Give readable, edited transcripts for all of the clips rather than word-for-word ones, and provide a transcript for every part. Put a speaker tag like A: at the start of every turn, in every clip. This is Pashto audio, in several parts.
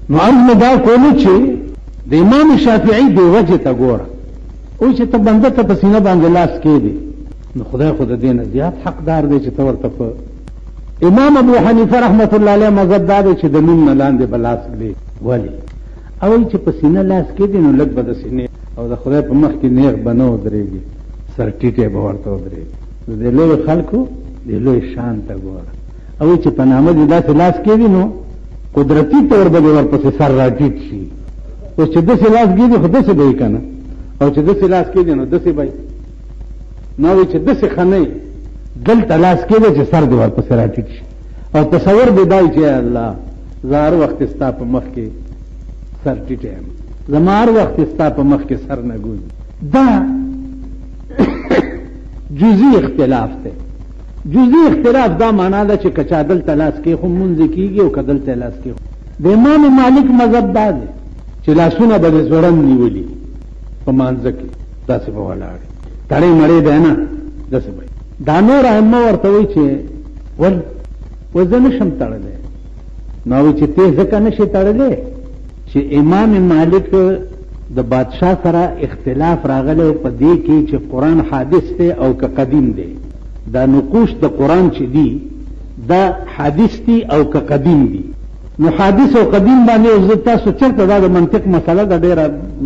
A: نو ارزم دا کولو چې د امام شافعي دی وجه ته ګوره او چې ته بنده ته پسینه باندې لاس کې دی نو خدای خود دې نه زیات حقدار دی چې ته ورته په امام ابو حنیفه رحمت الله علیه مذهب دا دی چې د نوم نه لاندې بلاس دی ولی اول چې پسینه لاس کې دی نو لږ به د سینې او د خدای په مخ کې نیغ بنو درېږي سر ټیټې به ورته ودرېږي د لوی خلکو د لوی شان ته ګوره او چې په نامه دې داسې لاس کې دی نو قدرتی طور به ورپسې سر را ټیټ شي اوس چې داسې لاس کېږي خو داسې به یې که نه او چې داسې لاس کېږي نو داسې به یې نو چې داسې ښه نه یې دلته لاس کېږي چې سر دې ورپسې را ټیټ شي او تصور دې دا چې الله زه هر وخت ستا په مخ کې سر ټیټ یم زما هر وخت ستا په مخ کې سر نه ګوځي دا جزئی اختلاف دی جزئی اختلاف دا معنا ده چې کچا دلته لاس کې خو مونځ کېږي او که دلته لاس کې د امام مالک مذهب دا دی چې لاسونه به د زوړن نیولي په مانځه کې داسې به ولاړ تړی مړی دی نه داسې به دا نور ائمه ورته وایي چې زه نشم تړلی نو وایي چې ته ځکه نشې تړلی چې امام مالک د بادشاہ سره اختلاف راغلی په دې کې چې قرآن حادث دی او که قدیم دی دا نقوش د قرآن چې دی دا حادث دی او که قدیم دی نو حادث او قدیم باندې زه تاسو چېرته دا د منطق مسله ده ډېره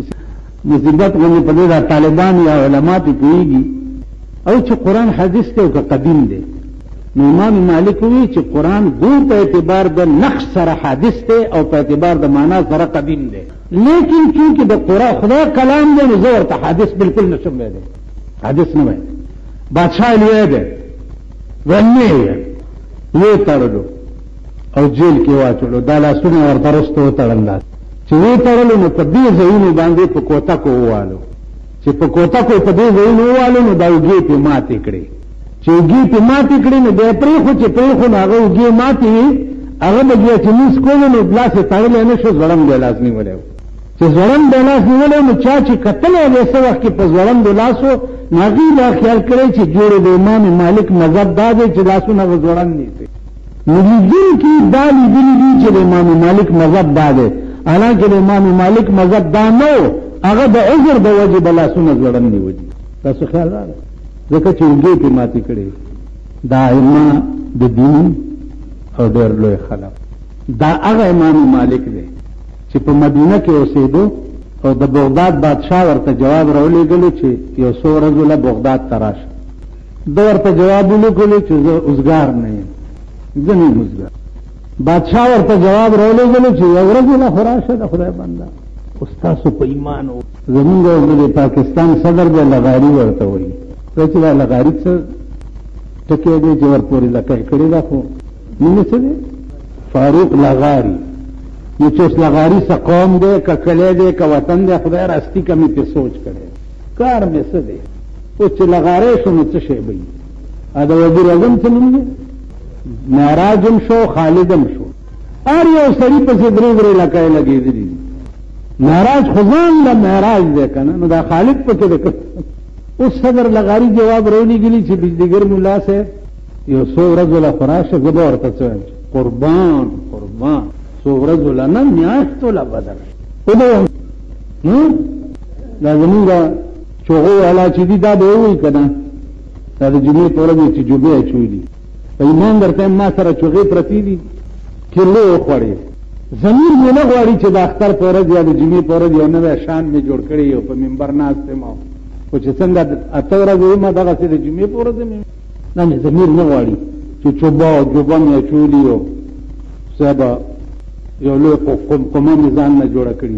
A: مصیبت غوندې په دې دا طالبان یا علما پې پوهېږي او چې قرآن حادث دی او که قدیم دی نو امام مالک وی چې قرآن ګور په اعتبار د نقش سره حادث دی او په اعتبار د معنا سره قدیم دی لیکن چونکې د قرآن خدای کلام دی نو زه ورته حادث بالکل نشم ویلی حادث نه ویلی بادشاہ لوی دی ونې وی تړلو او جیل کې واچولو دا لاسونه ورته رسته وتړل چې وی تړلو نو په دې ځایونو باندې په کوتکو ووالو چې په کوتکو په دې ځایونو ووالو نو دا اوږې پې ماتې کړې چې اوږې پې ماتې کړې نو بیا پرېښو چې پرېښو نو هغه اوږې ماتې وي هغه به بیا چې لوس کولو نو لاس یې تړلی نه شو ځوړند یې لاس نیولی و چې ځوړند یې لاس نیولی نو چا چې کتلی دی څه وخت کې په ځوړندو لاسو نو هغوی دا خیال کړی چې جوړې د امام مالک مذهب دا دی چې لاسونه به ځوړند نیسي نو لیدونکي دا لیدلي دي چې د امام مالک مذهب دا دی حالانکې د امام مالک مذهب دا نه و هغه د عذر د وجې به لاسونه ځوړند نیولي تاسو خیال راغلی ځکه چې اوږې پې ماتې کړې دا ائمه د دین او ډېر لوی خلک دا هغه امام مالک دی چې په مدینه کې اوسېدو او د بغداد بادشاه ورته جواب راولېږلو چې یو څو ورځو له بغداد ته راشه ده ورته جواب ولیکلو چې زه اوزګار نه یم زه نه یم اوزګار بادشاه ورته جواب راولېږلو چې یو ورځو له خو راشه د خدای بنده اوس تاسو په ایمان و زمونږ د پاکستان صدر دی لغاري ورته وایي چې دا لغاري څه ټکی دی چې ورپورې لکۍ کړې ده خو نوم څه دی فاروق لغاري نو چې اوس لغاري څه قوم دی که کلی دی که وطن دی خدای راستي که مې پې سوچ کړی کار مې څه دی اوس چې لغاری شو نو څه شی به وي د وزیر اعظم څه نوم دی معراجم شو خالدم شو هر یو سړي پسې درې درې لکۍ لګېدلي دي معراج خو ځان له معراج دی که نه نو دا خالد پکې دی اوس صدر لغاري جواب راولېږلي چې بجلیګر ملا صاحب یو څو ورځو له خو راشه زه به ورته څه وایم قربان څو ورځو له نه میاشتو له بدل دا زمونږ چوغو والا چې دي دا به ووایي که نه دا د جمعې په ورځ چې جوبې اچولي په ایمان درته ما سره چوغې پرتې دي کیلو وخوړې ضمیر مې نه غواړي چې د اختر په ورځ یا د جمعې په ورځ یو نوی شان مې جوړ کړی یو په منبر ناست یم خو چې څنګه اته ورځې یم دغسې د جمعې په ورځ مې دا مې ضمیر نه غواړي چې چوبه او جوبه مې اچولي او صاحب یو لوی قمه مې ځان نه جوړه کړي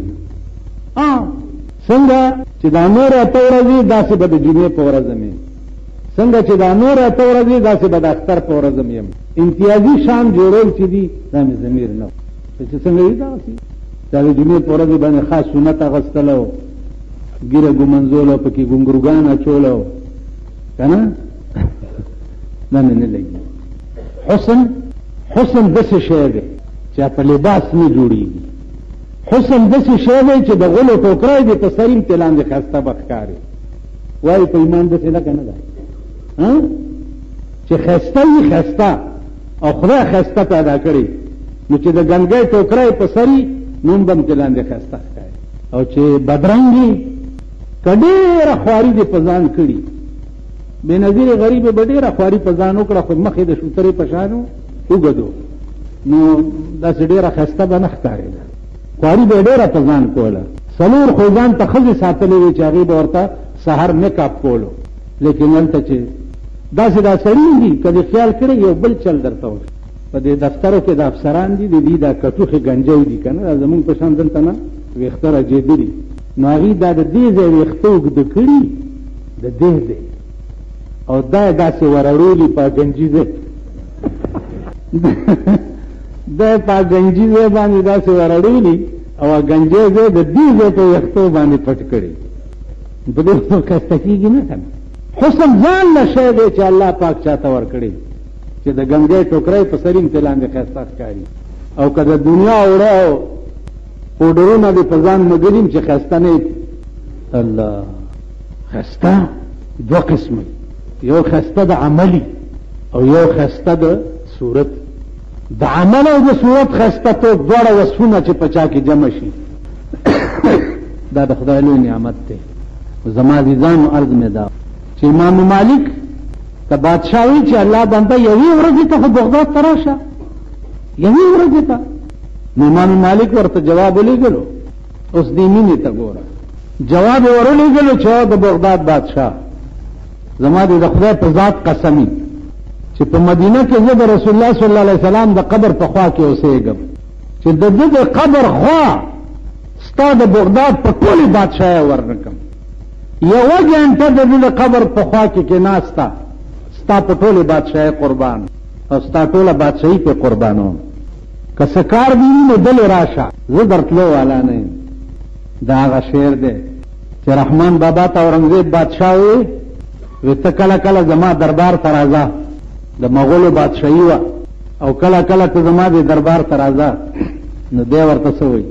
A: څنګه چې دا نور اته ورځې داسې به د جمعې په ورځ مې څنګه چې دا نور اته ورځې داسې به د اختر په ورځ مې یم امتیازي شان جوړول چې دي دا مې ضمیر نه چې څنګه وي داسې دا د جمعې په ورځ باندې خاص سنت اخیستل او ګیره ګمنځول او پکې ګونګروګان اچول که نه دا مې نه لګي حسن داسې شی دی چې په لباس نه جوړېږي حسن داسې شی دی چې د غلو ټوکری دی په سر یې لاندې ښایسته به ښکاري وایي په ایمان داسې لکه نه ده چې ښایسته وي ښایسته او خدای ښایسته پیدا کړي نو چې د ګنګۍ ټوکری په سر یې نوم بم تلاندې خسته ښکاري او چې بدرنګي کډېره خواري دې په ځان کړي بې نظیر غریب به ډېره خواري په ځان وکړه خو مخې د شوترې په شانو وګدو نو داسې ډېره ښایسته به نه ښکارېده خواري به ډېره په ځان کوله څلور خو ځان ته ښځې ساتلې وې چې هغې به ورته سهار میک اپ کولو لیکن هلته چې داسې دا سړي دي که دې خیال کړی یو بل چل درته وشي په دې دفترو کې د افسران دي د دې دا کټوخې گنجو دي که نه دا زمونږ په شان دلته نه ویښته رجېدلي نو هغې دا د دې ځای ویښته اوږده کړي د دې دی او دا یې داسې ورړولي په گنجي ځای دا یې په گنجي ځای باندې داسې ورړولي او گنجی ځای د دې ځای په ویښتو باندې پټ کړي په دې خو ښایسته کېږي نه که نه حسن ځان له شی دی چې الله پاک چاته ورکړي چې د ګنجی ټوکری په سر یې لاندې ښایسته ښکاري او که د دنیا اوړه او پوډرونه دې په ځان مګري چې ښایسته نه الله ښایسته دوه قسمه یو ښایسته د عملي او یو ښایسته د صورت د عمل او د صورت ښایسته توب دواړه وصفونه چې په چا کې جمع شي دا د خدای لوی نعمت دی زما عزیزانو عرض مې دا چې امام مالک ته بادشاه وي چې الله بنده یوې ورځې ته خو بغداد ته راشه یوې ورځې ته نو امام مالک ورته جواب ولېږلو اوس دې مینې ته ګوره جواب یې ورولېږلو چې د بغداد بادشاه زما دې د خدای په ذات قسمي چې په مدینه کې زه د رسول الله صلی الله علیه وسلم د قبر په خوا کې اوسېږم چې د ده د قبر خوا ستا د بغداد په ټولې بادشاهۍ ورنکم یوه ګنټه د ده د قبر په خوا کې کېناسته ستا په ټولې بادشاهۍ قربان او ستا ټوله بادشاهي پې قربانوم که څه کار دې وي نو دلې راشه زه درتلو والا نه یم دا هغه شعر دی چې رحمان بابا ته اورنګزیب بادشاه وی ته کله کله زما دربار ته راځه د مغولو بادشاهي وه او کله کله ته زما دې دربار ته راځه نو دی ورته څه وایي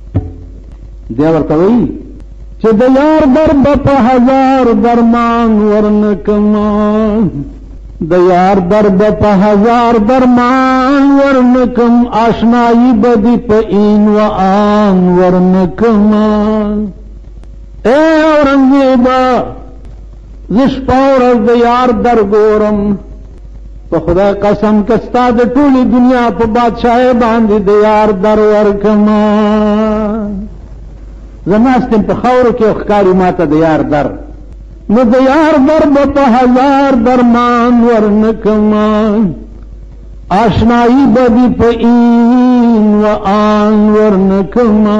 A: دی ورته وایي چې د یار در به په هزار درمان ورنکما د یار در به په هزار درمان ورنکم آشنایی بدی په این و آن ورنکما اے اورنګزیبه زه شپه ورځ د یار در ګورم په خدای قسم که ستا د ټولې دنیا په بادشاهۍ باندې د یار در ورکما زه ناست یم په خاورو کې او ښکاري ما ته د یار در نو د یار در به په هزار درمان ورنکما آشنایی به دې په این و آن ورنکما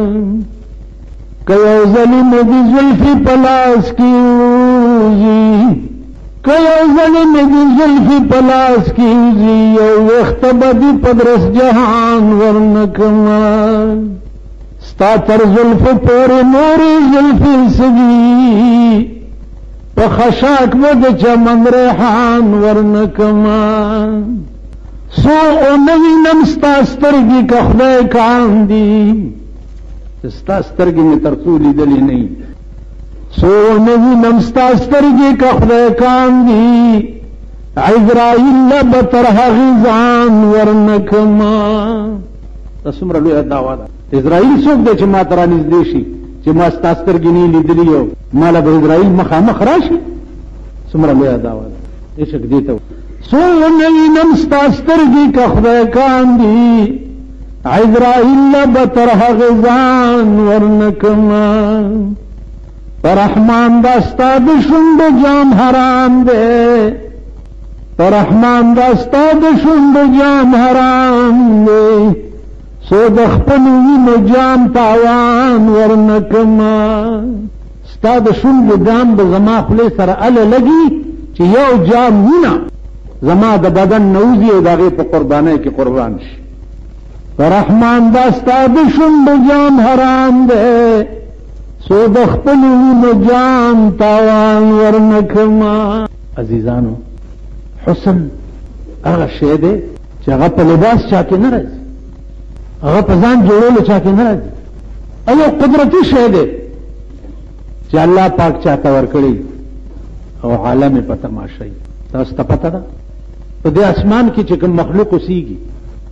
A: که یو ځلې مې د زلفې په لاس کې وځي که یو ځلې مې د زلفې په لاس کې وځي یو وخته به دې په درس جهان ورنکما ستا تر زلفو پورې نورې زلفې سوي په خشاک به د چمن ریحان ورنکما څو اونوي نم ستا سترګې که خدای کاندي ستا سترګې مې تر څو لیدلې نه وي څو اونوي نم ستا سترګې که خدای کاندي عزراییل به تر هغې ځان ورنکما دا څومره لویه دعوا ده عزراییل څوک دی چې ما ته رانږدې شي چې ما ستا سترګې نه لیدلي او ما له به عزراییل مخامخ راشي څومره لویه دعوا ده عشق دې ته څو اونوي نم ستا سترګې که خدای کاندي عزرائیل به تر هغې ځان ورنکما پر رحمان دا ستا د شونډو جام حرام دی پر رحمان دا ستا د شونډو جام حرام دی سو د خپلو وینو جام تاوان ورنکما ستا د شونډو جام به زما خولې سره اله لګي چې یو جام وینه زما د بدن نه وځي او د هغې په قربانۍ کې قربان شي رحمان دا ستا د شونډو جام حرام دی سو د خپلو وینو جام تاوان ورنکما عزیزانو حسن هغه شی دی چې هغه په لباس چا کې نه راځي هغه په ځان جوړولو چا کې نه راځي او یو قدرتي شی دی چې الله پاک چاته ورکړي او عالم یې په تماشا یي تاسو ته پته ده په دې اسمان کې چې کوم مخلوق اوسېږي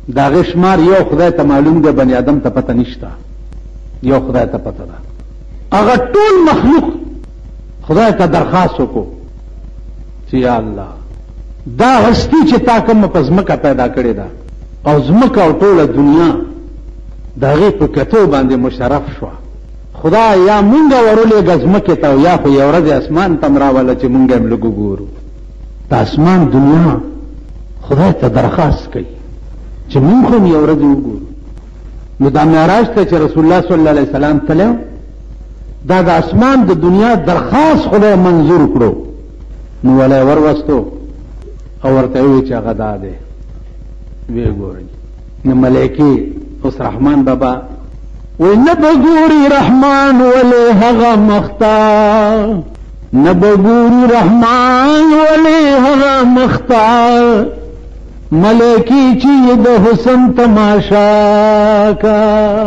A: دا غشمار یو خدای ته معلوم دی، بنی آدم ته پته نشته، یو خدای ته پته ده. هغه ټول مخلوق خدای ته درخواست وکړو چې یا الله دا هستی چې تا کوم په ځمکه پیدا کړې ده او ځمکه او ټوله دنیا د هغې په کتو باندې مشرف شوه، خدای یا مونږ ورولېږه ځمکې ته او یا خو یو ورځ اسمان ته م راوله چې مونږ هم لږ وګورو. د اسمان دنیا خدای ته درخواست کوي چې مونږ هم یو ورځ وګورو. نو دا معراج ته چې رسول الله صلی الله علیه وسلم تللی، دا د اسمان د دنیا درخواست خدای منظور کړو، نو ولی وروستو او ورته وی چې هغه دا دی. وی ګورئ نو ملایکې اوس رحمان بابا وی نه به ګوري رحمان ولی هغه مخته، نه به ګوري رحمان ولی هغه مخته، ملایکې چې د حسن تماشا کا.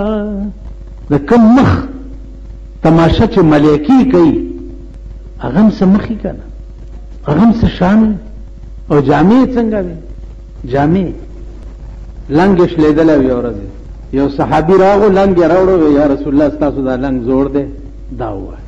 A: د کوم مخ تماشا چې ملایکې کوي هغه هم څه مخې که نه، هغه هم څه شان او جامې څنګه وي. جامې لنګ یې شلېدلی وي. یو ورځ یو صحابي راغو، لنګ یې راوړو، یا رسول الله ستاسو دا لنګ زوړ دی؟ دا ووایه.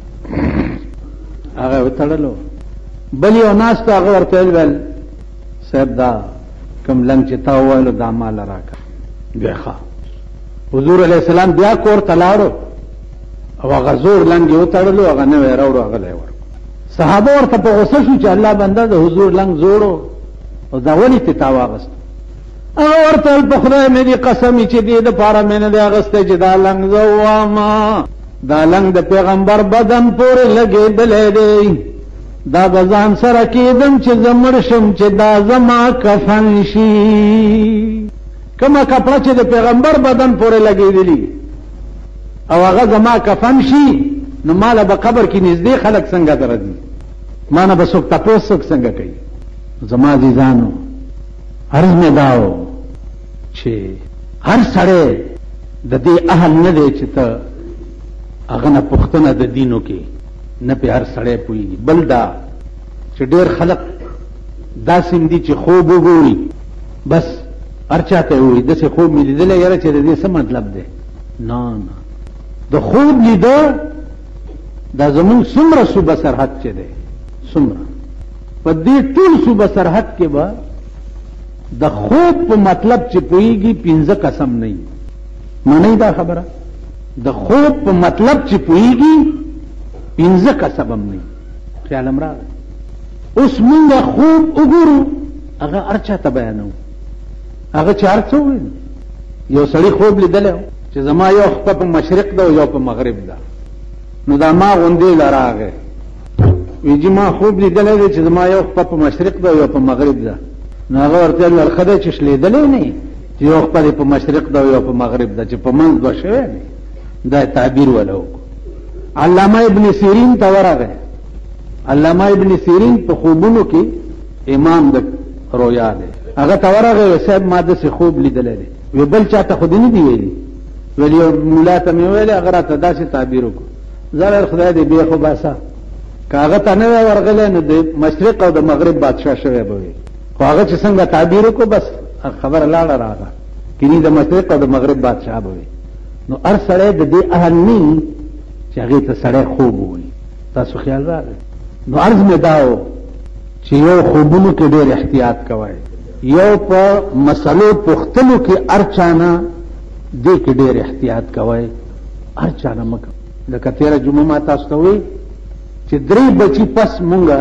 A: هغه وتړلو. بل یو ناست هغه ورته ویل صاحب دا کوم لنګ چې تا وویلو دا ماله راکړه. بیا ښه حضور علیه السلام بیا کور ته لاړو او هغه زوړ لنګ یې وتړلو، هغه نوی راوړو، هغه لی ورکړو. صحابه ورته په غوسه شو چې الله بنده د حضور لنګ زوړو او دا ولې ته تا واغست؟ هغه ورته ویل په خدای مې دې قسم چې دې دپاره مې نه دی اغستی چې دا لنګ زه وواما، دا لنګ د پیغمبر بدن پورې لګېدلی دی، دا به ځان سره کېدم چې زه مړ شم چې دا زما کفن شي. کومه کپړه چې د پیغمبر بدن پورې لګېدلي او هغه زما کفن شي، نو ماله به قبر کې نږدې خلک څنګه درځي، ما نه به څوک تپوس څوک څنګه کوي. زما عزیزانو عرض مې دا و چې هر سړی د دې اهل نه دی چې ته هغه نه پوښتنه د دینو کې نه پې هر سړی پوهېږي. بل دا چې ډېر خلق داسې دي چې خوب وګوري بس هر چا ته وایي داسې خوب مې لیدلی، یاره چې د دې څه مطلب دی؟ نه نه، د خوب لیده دا زمون څومره صوبه سرحد چې دی، څومره په دې ټول صوبه سرحد کې به د خوب په مطلب چې پوهېږي 15 قسم نه وي. منئ دا خبره؟ د خوب په مطلب چې پوهېږي 15 قسم هم نه وي. خیال هم راغی. اوس مونږ خوب وګورو هغه هر چا ته بیانوو، هغه چې هر څه وویل. یو سړي خوب لیدلی چې زما یو خپه په مشرق ده او یو په مغرب ده، نو دا ما غوندې له راغی وی چې ما خوب لیدلی دی چې زما یو خپه په مشرق ده او یو په مغرب ده. نو هغه ورته ویل ښه دی چې شلېدلی نه چې یو خپه په مشرق ده او یو په مغرب ده، چې په منځ به شوی نه. دا تعبیر وله وکړو. علامه ابن سیرین ته ورغی. علامه ابن سیرین په خوبونو کې امام د رویا دی. هغه ته ورغی وی صاحب ما داسې خوب لیدلی دی. وی بل چا ته خو دې نه دي ویلي؟ ویل یو ملا ته مې ویلې، هغه راته داسې تعبیر وکړو. زه خدای دې بیا خو باسه که هغه ته نه وی ورغلی نو د مشرق او د مغرب بادشاه شوی به وي، خو هغه چې څنګه تعبیر وکړو بس خبره لاړه راغله، کینی د مشرق او د مغرب بادشاه به وي. نو هر سړی د دې اهل نه چې هغې ته سړی خوب ووایي. تاسو خیال راغی؟ نو عرض مې دا و چې یو خوبونو کې ډېر احتیاط کوئ، یو په مسلو پوښتلو کې هر چا نه دې کې ډېر احتیاط کوئ، هر چا نه مه کوئ. لکه تېره جمعه ما تاسو ته وایي چې 3 بچي پس مونږه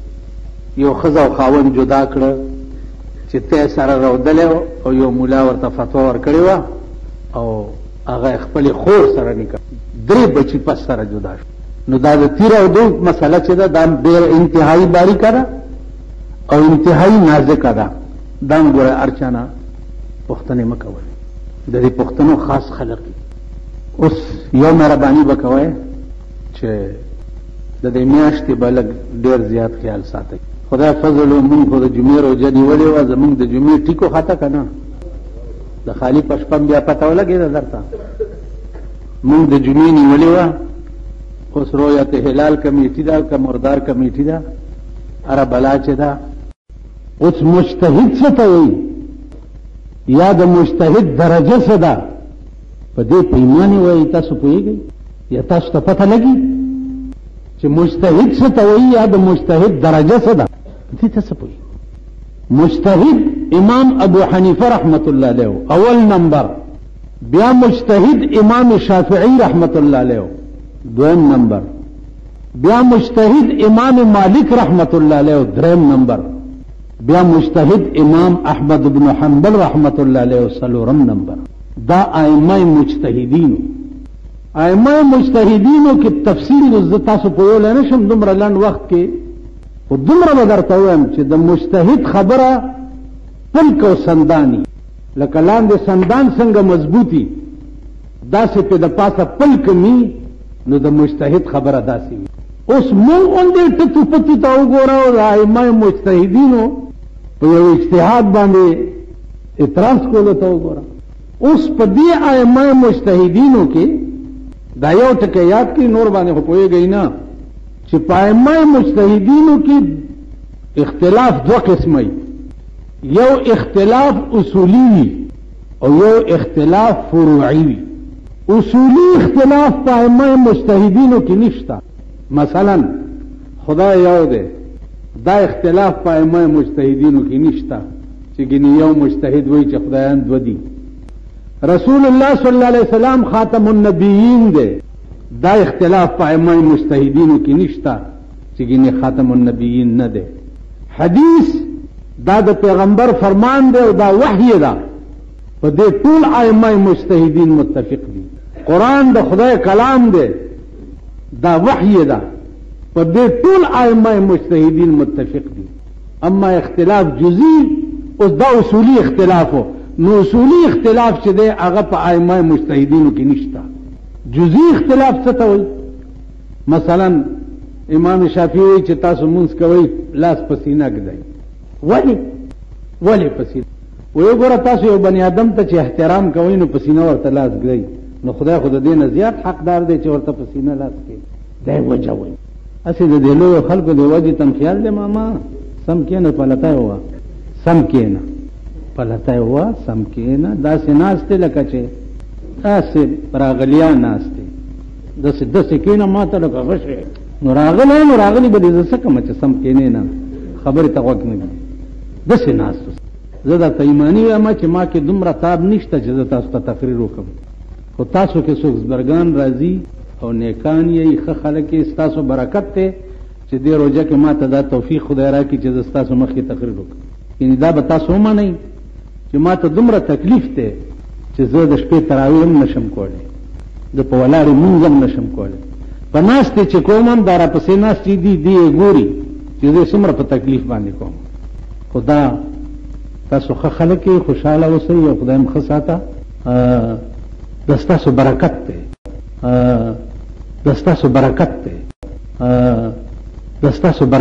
A: یو ښځه او خاوند جدا کړه چې تی سره رودلی او یو ملا ورته فتوا ورکړې وه او هغه خپلې خور سره نکاح 3 بچي پس سره جدا شو. نو دا د تیر او دو مسله چې ده دا ډېر انتهایی باریکه ده او انتهایی نازکه ده. دا هم ګوره هر چا نه پوښتنې مه کوئ، د دې پوښتنو خاص خلق. اوس یو مهرباني به کوئ چې د دې میاشتې به لږ ډېر زیات خیال ساتئ. خدای فضل و مونږ خو د جمعې روژه نیولې وه، زمونږ د جمعې ټیکو خطه که نه د خالي په شپه بیا پته ولګېده درته. مونږ د جمعې نیولې وه، اوس رؤیت هلال کمیټي ده که مردار کمیټي ده اره بلا چې ده. اوس مجتهد څه ته وایي؟ یا د مجتهد درجه څه ده په دې په ایمان وایي تاسو پوهیږئ یا تاسو ته پته لګي چې مجتهد څه ته وایي یا د مجتهد درجه څه ده دې ته څه پوهیږئ مجتهد امام ابو حنیفه رحمت الله علیه اول نمبر بیا مجتهد امام شافعی رحمت الله علیه دویم نمبر بیا مجتهد امام مالک رحمت الله علیه دریم نمبر بیا مجتهد امام احمد بن حنبل رحمت الله علیه څلورم نمبر دا ائمه مجتهدین ائمه مجتهدینو کې تفصیل ز تاسو په یو لنه شم دومره لاند وخت کې او دومره درته وایم چې د مجتهد خبره پلک او سندانی لکه لاندې سندان څنګه مضبوطی داسې په د پاسه پلک می نو د مجتهد خبره داسې وي اوس مونږ اونډې ټتو پتو ته وګوره او د ائمه مجتهدینو په یو اجتهاد باندې اعتراض کولو ته وګوره اوس په دې ائمه مجتهدینو کې دا یو ټکی یاد کړئ نور باندې خو پوهېږئ نه چې په ائمه مجتهدینو کې اختلاف دو قسمه یو اختلاف اصولی وي او یو اختلاف فروعي وي اصولی اختلاف په ائمه مجتهدینو کې نشته مثلا خدای یو دی دا اختلاف په ائمه مجتهدینو کې نشته چې ګینه یو مجتهد وایي چې خدایان دو دي رسول الله صلی الله علیه وسلم خاتم النبیین دی دا اختلاف په ائمه مجتهدینو کې نشته چې ګینه خاتم النبیین نه دی حدیث دا د پیغمبر فرمان دی او دا وحی ده په دې ټول ائمه مجتهدین متفق دي قران د خدای کلام دی دا وحی ده په دې ټول ائمه مجتهدین متفق دي اما اختلاف جزئی او دا اصولی اختلاف نو اصولی اختلاف چې دی هغه په ائمه مجتهدینو کې نشته جزئی اختلاف څه ته وایي مثلا امام شافعی وایي چې تاسو مونږ کوئ لاس پسینه ږدئ ولی پسینه وی ګوره تاسو یو بنی آدم ته چې احترام کوئ نو پسینه ورته لاس ږدئ نو خدای خو د دې نه زیات حقدار دی چې ورته پسینه لاس کړي دا وجه وایي اسې د دې لویو خلکو د وجې تم خیال دی ماما سم کېنه پلتی وه سم کېنه پلتی وه سم کېنه داسې ناستې لکه چې داسې راغلیا ناستې داسې کېنه ما ته لکه غشې نو راغلی به دې زه څه کومه چې سم کېنې نه خبرې ته غوږ نه ږدي داسې ناست زه درته ایماني وایم چې ما کې دومره تاب نشته چې زه تاسو ته تقریر وکړم خو تاسو کې څوک زبرګان راځي او نیکان یې ښه خلک یې ستاسو برکت دی چې دې روژه کې ما ته دا توفیق خدای راکړي چې زه ستاسو مخکې تقریر وکړم یعنې دا به تاسو ومنئ چې ما ته دومره تکلیف دی چې زه د شپې تراویح هم نشم کولی زه په ولاړې مونځ هم نشم کولی په ناستې چې کوم هم دا راپسې ناستې دي دی یې ګوري چې زه څومره په تکلیف باندې کوم خو دا تاسو ښه خلک یې خوشحاله اوسئ او خدای هم ښه ساته دا ستاسو برکت دی دا ستاسو برکت دی دا ستاسو